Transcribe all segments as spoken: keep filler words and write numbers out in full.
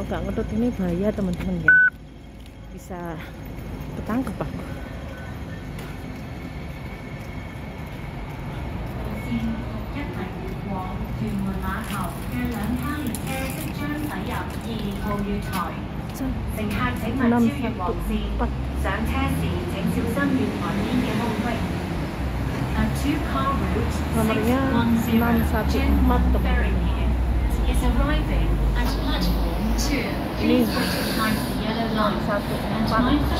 Kalau nggak ngedot ini bahaya teman-teman ya, bisa ketangkep aku. enam satu empat nomornya enam satu empat teman-teman. Ini enam satu empat.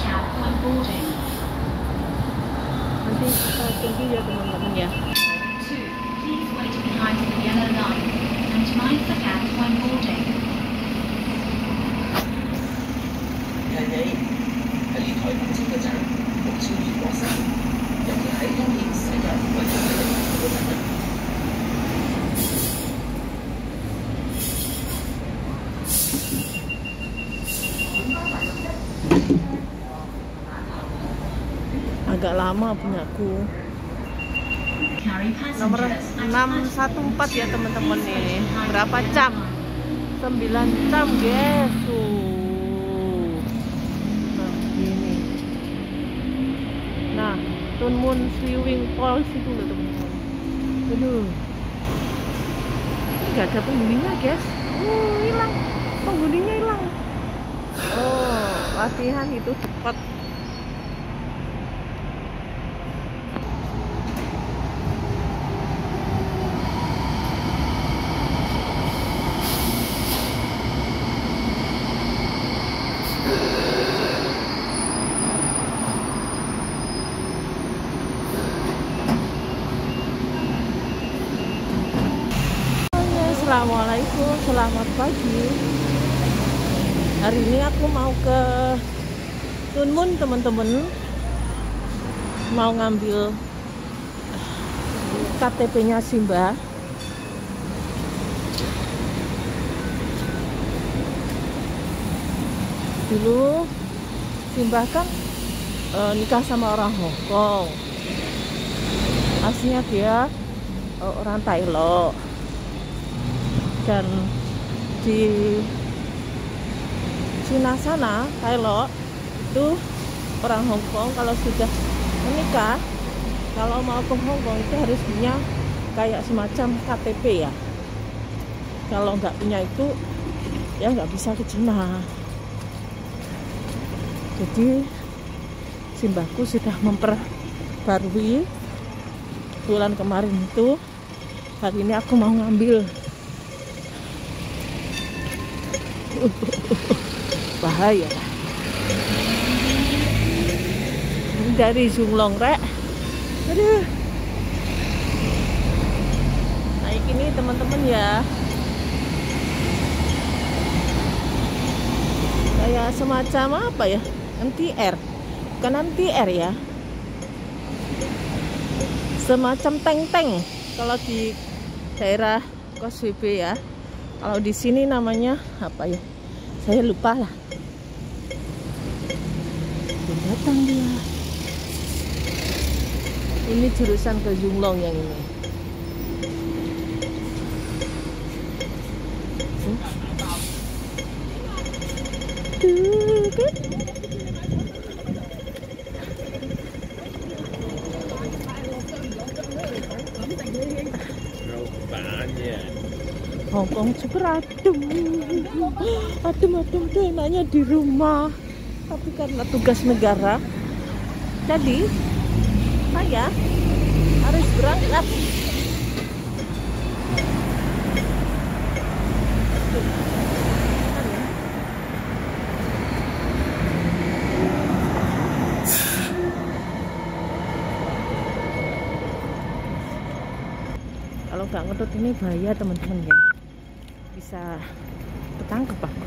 Nanti kita tunggu ya teman-teman ya. Agak lama punyaku. Nomor enam satu empat ya teman-teman nih. Berapa jam? sembilan jam guys. Tuh. Nah, gini. Nah, Tuen Mun Swimming Falls itu loh teman-teman. Aduh. Ini gak ada penghuninya guys. Uh, hilang. Penghuninya hilang. Oh, latihan itu cepat. Assalamualaikum, selamat pagi. Hari ini aku mau ke Tuen Mun teman-teman, mau ngambil K T P-nya Simba. Dulu Simba kan e, nikah sama orang Hong Kong, aslinya dia e, orang Thailand. Dan di Cina sana, Thailand itu orang Hong Kong kalau sudah menikah, kalau mau ke Hong Kong itu harus punya kayak semacam K T P ya. Kalau nggak punya itu ya nggak bisa ke Cina. Jadi Simbaku sudah memperbarui bulan kemarin itu. Hari ini aku mau ngambil. Bahaya dari Junglong rek. Aduh, naik ini teman-teman ya, kayak semacam apa ya, M T R, bukan M T R ya, semacam tank-tank kalau di daerah Causeway Bay ya. Kalau di sini namanya apa ya? Saya lupa lah. Belum datang dia. Ini jurusan ke Junglong yang ini. Tuh kan? Hongkong super adem, adem-adem tuh enaknya di rumah. Tapi karena tugas negara, jadi saya harus berangkat. Kalau nggak ngedot ini bahaya teman-teman ya, bisa ketangkep aku.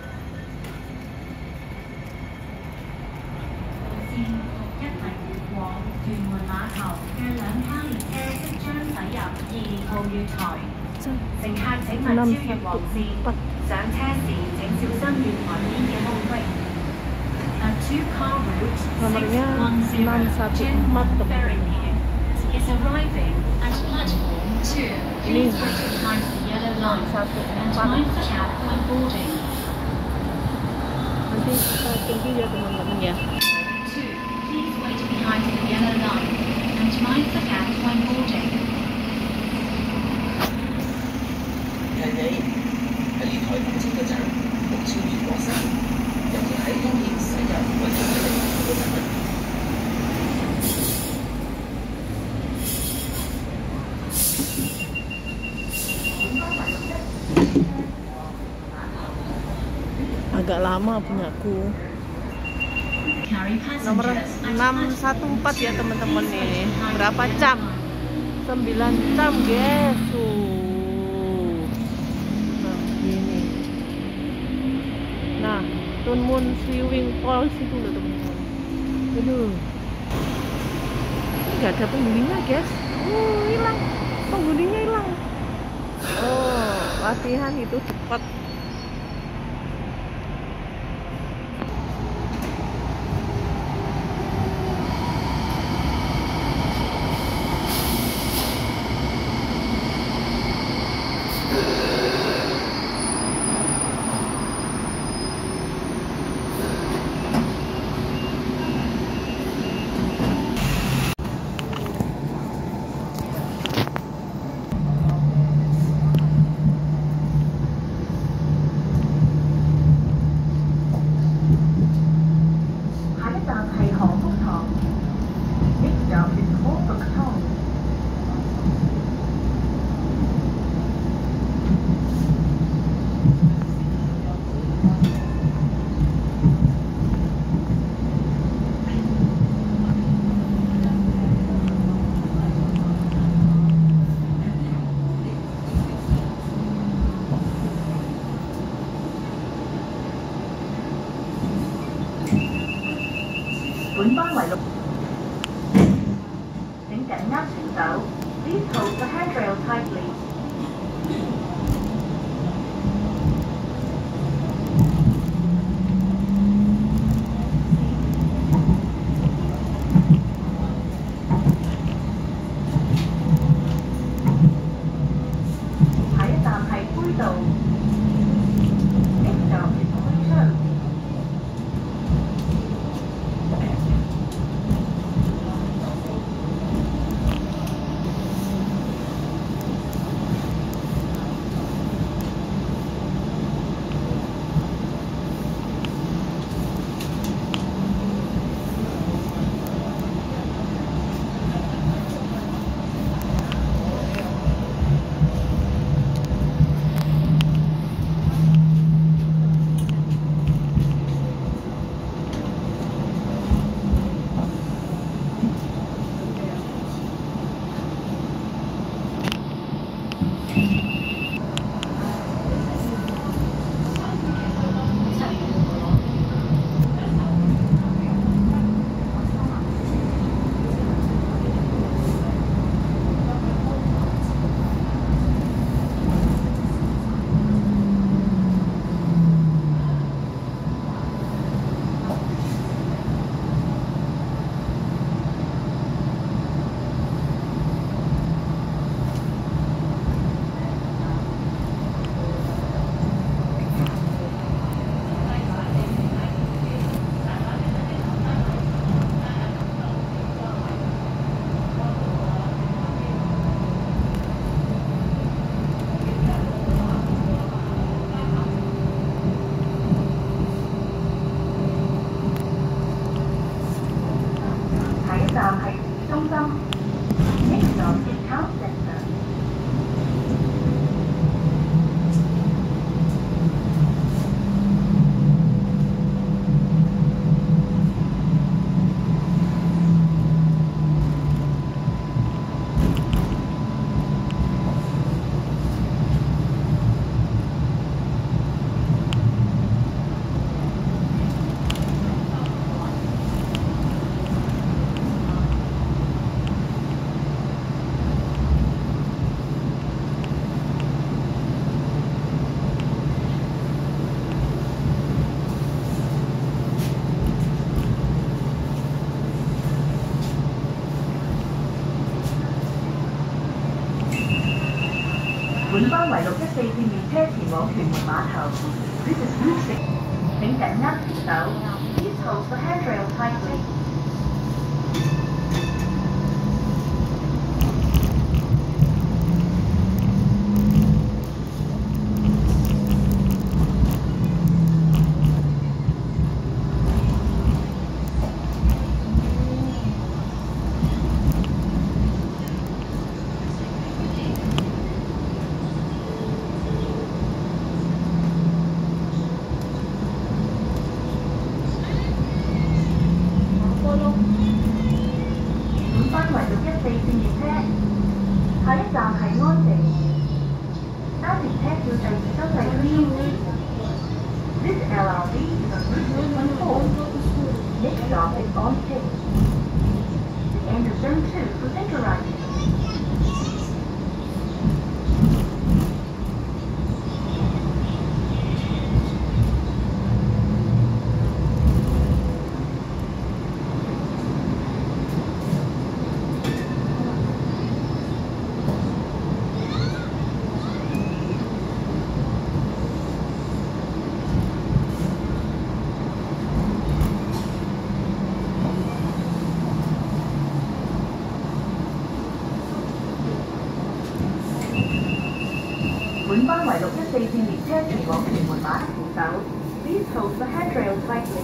enam satu empat. Nomornya enam satu empat teman-teman. Ini enam satu empat. tinggi ya teman-teman ya. Two, please wait behind the yellow line and mind the gap when boarding. 近你係呢台火車嘅站，目超越過山，尤其喺冬天駛入或者佢哋嗰陣。 Agak lama punyaku. Nomor enam satu empat ya teman-teman nih. Berapa jam? sembilan jam guys. Tuh. Nah, gini. Nah, Tuen Mun Swimming Pool situ loh teman-teman. Aduh. Ini nggak ada penghuninya guys. Oh, hilang. Penghuninya hilang. Oh, latihan itu cepat. 本班為六，請緊握扶手。Please hold the handrail tightly. 下一站係杯渡。Next stop is Queen. 站係中心 ，Next stop is Town Centre。本班為六一四線列車前往屯門碼頭。This is Route six。請 cạnh ngăn扶手 Please hold the handrail tightly. This L R V is on Route twenty-four. Next stop is on Pit. The end of Zone two for center right. Vĩnh Bắc ngoại lục nhất四線列車前往屯門馬德扶手 Please hold the handrail tightly.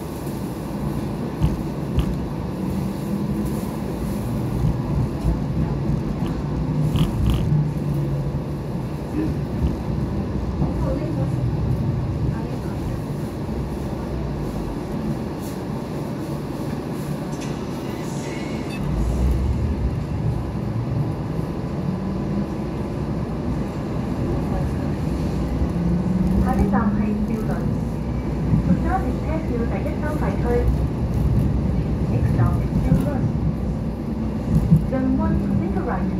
Next stop is New Bus. Zone one for center right.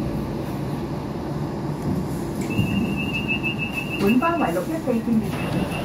Vĩnh Bắc ngoại lục nhất四線